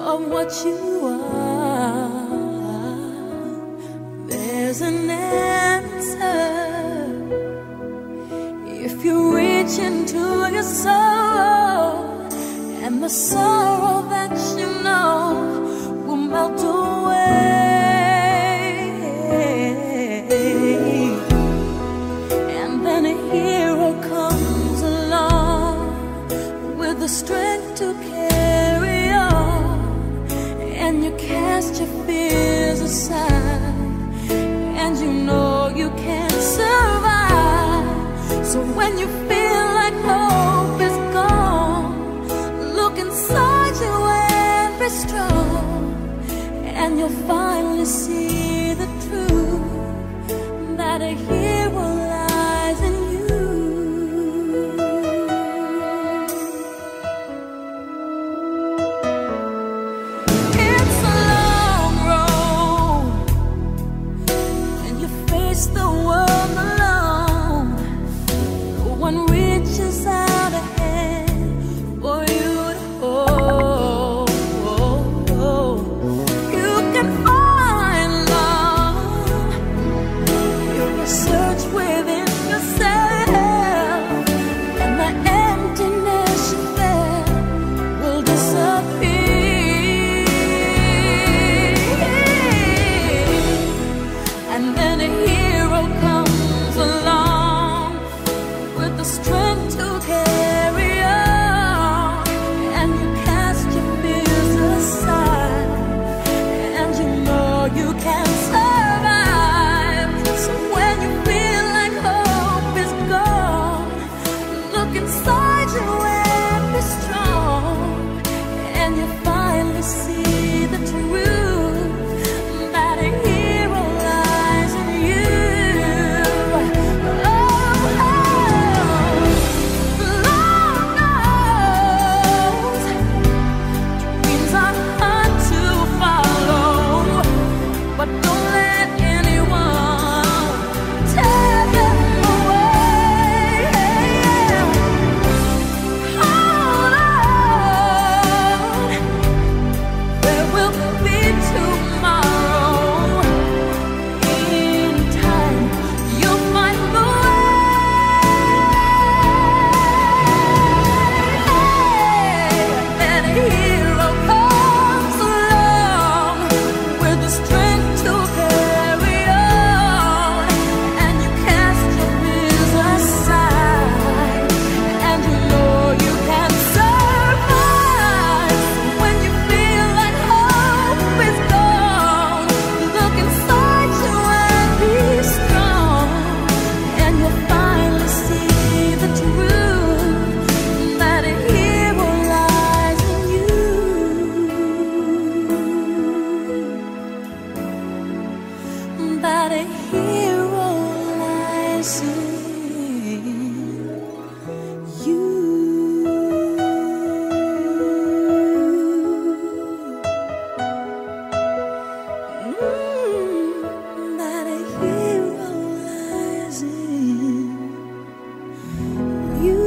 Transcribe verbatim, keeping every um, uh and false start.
of what you are. There's an answer if you reach into your soul, and the sorrow that you know will melt away. And then a hero comes along with the strength to carry on, and you cast your fears aside, and you know you can survive. So when you feel like hope is gone, look inside you and be strong, and you'll finally see the truth, that a hero lies in you. It's a long road when you face the world alone. No one reaches out a hand for you to hold. You can find love if you search within yourself, and the emptiness you felt will disappear. And then a hero comes along with the strength to carry on, and you cast your fears aside, and you know you can survive. So when you feel like hope is gone, look inside you and be strong, and you finally see the truth, that a hero lies in you. Oh, Lord knows dreams are hard to follow, but don't let anyone tear them away. Hold on, there will be tomorrow. In time, you'll find the way. And a hero comes along with the strength to carry on, and you cast your fears aside, and you know you can survive. When you feel like hope is gone, look inside you and be strong, and you'll finally see the truth, that a hero lies in you, that a hero lies in you. Mm, that a hero lies in you.